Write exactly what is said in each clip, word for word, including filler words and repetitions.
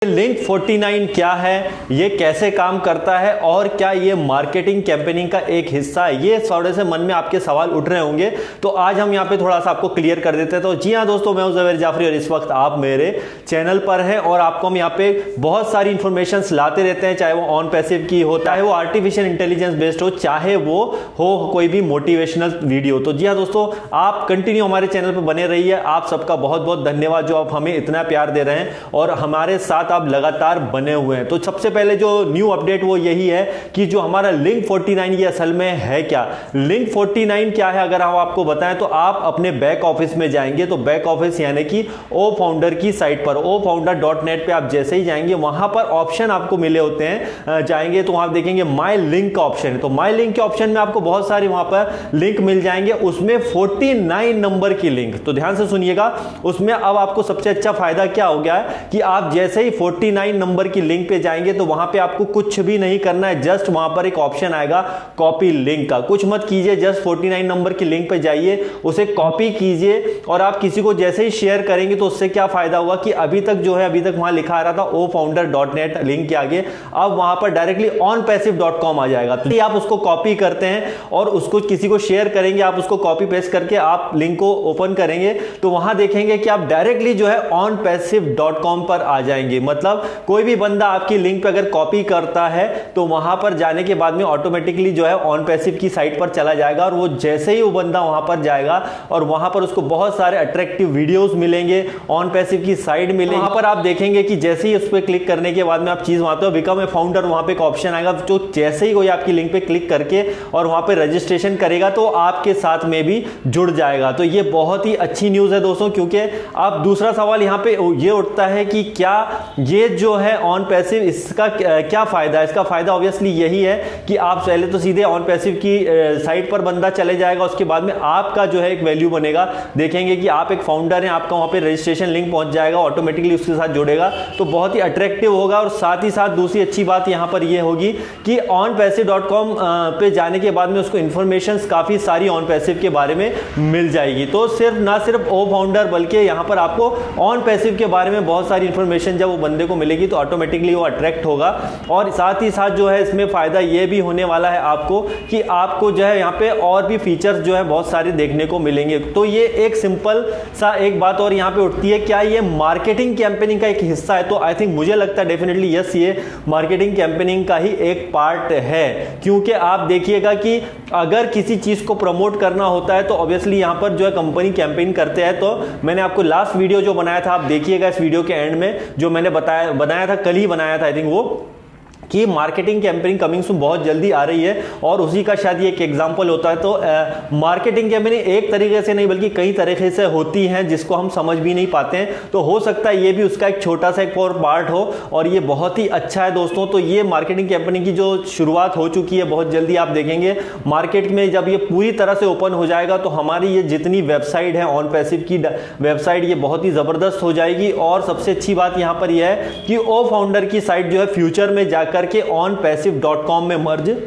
Link forty nine क्या है, ये कैसे काम करता है और क्या ये मार्केटिंग कैंपेनिंग का एक हिस्सा है, ये थोड़े से मन में आपके सवाल उठ रहे होंगे। तो आज हम यहाँ पे थोड़ा सा आपको क्लियर कर देते हैं। तो जी हाँ दोस्तों, मैं हूं ज़वेर जाफरी और इस वक्त आप मेरे चैनल पर हैं और आपको हम यहाँ पे बहुत सारी इंफॉर्मेशन लाते रहते हैं, चाहे वो ऑन पैसिव की हो, चाहे वो आर्टिफिशियल इंटेलिजेंस बेस्ड हो, चाहे वो हो कोई भी मोटिवेशनल वीडियो। तो जी हाँ दोस्तों, आप कंटिन्यू हमारे चैनल पर बने रहिए। आप सबका बहुत बहुत धन्यवाद जो आप हमें इतना प्यार दे रहे हैं और हमारे साथ आप लगातार बने हुए हैं। तो सबसे पहले जो न्यू अपडेट वो यही है कि जो हमारा लिंक फोर्टी नाइन ये असल में है क्या। लिंक फोर्टी नाइन क्या है अगर हम आपको बताएं तो आप अपने बैक ऑफिस में जाएंगे, तो बैक ऑफिस यानी कि ओ फाउंडर की साइट पर ओ फाउंडर डॉट नेट पे आप जैसे ही जाएंगे वहां पर ऑप्शन आपको मिले होते हैं, जाएंगे तो वहां देखेंगे माई लिंक का ऑप्शन है। तो माई लिंक के ऑप्शन में आपको बहुत सारे वहां पर लिंक मिल जाएंगे, उसमें फोर्टी नाइन नंबर की लिंक। तो ध्यान से सुनिएगा, उसमें अब आपको सबसे अच्छा फायदा क्या हो गया है कि आप जैसे ही फोर्टी नाइन नंबर की लिंक पे जाएंगे तो वहां पे आपको कुछ भी नहीं करना है, जस्ट वहां पर एक ऑप्शन आएगा कॉपी लिंक का। कुछ मत कीजिए, जस्ट फोर्टी नाइन नंबर की लिंक पे जाइए, उसे कॉपी कीजिए और आप किसी को जैसे ही शेयर करेंगे तो उससे क्या फायदा होगा कि अभी तक जो है अभी तक वहां लिखा आ रहा था o founder dot net link के आगे, अब वहां पर directly on passive dot com आ जाएगा। तो आप उसको कॉपी करते हैं और उसको किसी को शेयर करेंगे, आप उसको कॉपी पेस्ट करके आप लिंक को ओपन करेंगे तो वहां देखेंगे कि आप डायरेक्टली जो है ऑन पैसिव डॉट कॉम पर आ जाएंगे। मतलब कोई भी बंदा आपकी लिंक पे अगर कॉपी करता है तो वहां पर जाने के बाद में ऑटोमेटिकली जो है ऑन पैसिव की साइट पर चला जाएगा और वो जैसे ही वो बंदा वहां पर जाएगा और वहां पर उसको बहुत सारे अट्रैक्टिव वीडियोस मिलेंगे, ऑन पैसिव की साइट मिलेगी। वहां पर आप देखेंगे कि जैसे ही उस पर क्लिक करने के बाद में आप चीज वहां पर बिकम ए फाउंडर, वहां पे एक ऑप्शन आएगा जो जैसे ही कोई आपकी लिंक पे क्लिक करके और वहां पे रजिस्ट्रेशन करेगा तो आपके साथ में भी जुड़ जाएगा। तो ये बहुत ही अच्छी न्यूज है दोस्तों, क्योंकि अब दूसरा सवाल यहां पे ये उठता है कि क्या ये जो है ऑन पैसिव इसका क्या फायदा है। इसका फायदा ऑब्वियसली यही है कि आप पहले तो सीधे ऑन पैसिव की साइट पर बंदा चले जाएगा, उसके बाद में आपका जो है एक वैल्यू बनेगा, देखेंगे कि आप एक फाउंडर हैं, आपका वहां पे रजिस्ट्रेशन लिंक पहुंच जाएगा, ऑटोमेटिकली उसके साथ जुड़ेगा, तो बहुत ही अट्रैक्टिव होगा। और साथ ही साथ दूसरी अच्छी बात यहां पर यह होगी कि ऑन पैसिव डॉट कॉम पे जाने के बाद में उसको इंफॉर्मेशन काफी सारी ऑन पैसिव के बारे में मिल जाएगी। तो सिर्फ ना सिर्फ ओ फाउंडर बल्कि यहां पर आपको ऑन पैसिव के बारे में बहुत सारी इंफॉर्मेशन जब वो बंदे को मिलेगी तो ऑटोमेटिकली वो अट्रैक्ट होगा। और साथ ही साथ जो है इसमें फायदा ये भी होने वाला है आपको कि आपको जो है यहाँ पे और भी फीचर्स जो है बहुत सारे देखने को मिलेंगे। तो ये एक सिंपल सा एक बात और यहाँ पे उठती है, क्या ये मार्केटिंग कैंपेनिंग का एक हिस्सा है। तो आई थिंक मुझे लगता है डेफिनेटली यस, ये मार्केटिंग कैंपेनिंग का ही एक पार्ट है, क्योंकि आप देखिएगा कि अगर किसी चीज को प्रमोट करना होता है तो ऑब्वियसली यहाँ पर जो है कंपनी कैंपेन करते हैं। तो मैंने आपको लास्ट वीडियो जो बनाया था, आप देखिएगा इस वीडियो के एंड में, जो मैंने बताया बनाया था कल ही बनाया था आई थिंक, वो कि मार्केटिंग कैंपेनिंग कमिंग सून बहुत जल्दी आ रही है और उसी का शायद ये एक एग्जांपल होता है। तो मार्केटिंग कैंपेनिंग एक तरीके से नहीं बल्कि कई तरीके से होती हैं जिसको हम समझ भी नहीं पाते हैं। तो हो सकता है ये भी उसका एक छोटा सा एक और पार्ट हो और ये बहुत ही अच्छा है दोस्तों। तो ये मार्केटिंग कैंपेनिंग की जो शुरुआत हो चुकी है, बहुत जल्दी आप देखेंगे मार्केट में जब ये पूरी तरह से ओपन हो जाएगा तो हमारी ये जितनी वेबसाइट है ऑन पैसिव की वेबसाइट, ये बहुत ही जबरदस्त हो जाएगी। और सबसे अच्छी बात यहां पर यह है कि ओ फाउंडर की साइट जो है फ्यूचर में जाकर करके ऑन पैसिव डॉट कॉम में मर्ज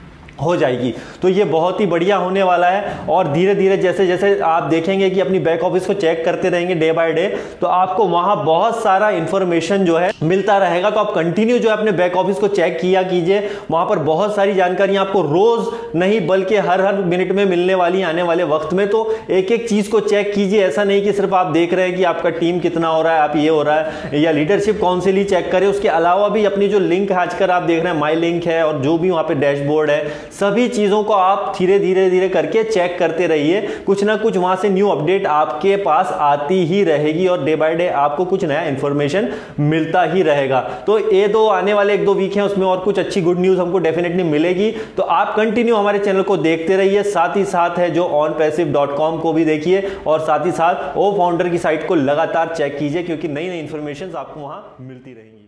हो जाएगी। तो ये बहुत ही बढ़िया होने वाला है और धीरे धीरे जैसे जैसे आप देखेंगे कि अपनी बैक ऑफिस को चेक करते रहेंगे डे बाय डे, तो आपको वहां बहुत सारा इंफॉर्मेशन जो है मिलता रहेगा। तो आप कंटिन्यू जो है अपने बैक ऑफिस को चेक किया कीजिए, वहां पर बहुत सारी जानकारी आपको रोज नहीं बल्कि हर हर मिनट में मिलने वाली आने वाले वक्त में। तो एक एक चीज को चेक कीजिए, ऐसा नहीं कि सिर्फ आप देख रहे हैं कि आपका टीम कितना हो रहा है, आप ये हो रहा है, या लीडरशिप काउंसिल ही चेक करें। उसके अलावा भी अपनी जो लिंक है आजकल आप देख रहे हैं माई लिंक है और जो भी वहां पे डैशबोर्ड है, सभी चीजों को आप धीरे धीरे धीरे करके चेक करते रहिए। कुछ ना कुछ वहां से न्यू अपडेट आपके पास आती ही रहेगी और डे बाय डे आपको कुछ नया इंफॉर्मेशन मिलता ही रहेगा। तो ये दो आने वाले एक दो वीक हैं, उसमें और कुछ अच्छी गुड न्यूज हमको डेफिनेटली मिलेगी। तो आप कंटिन्यू हमारे चैनल को देखते रहिए, साथ ही साथ है जो ऑन पैसिव डॉट कॉम को भी देखिए और साथ ही साथ ओ फाउंडर की साइट को लगातार चेक कीजिए, क्योंकि नई नई इंफॉर्मेशन आपको वहां मिलती रहेंगी।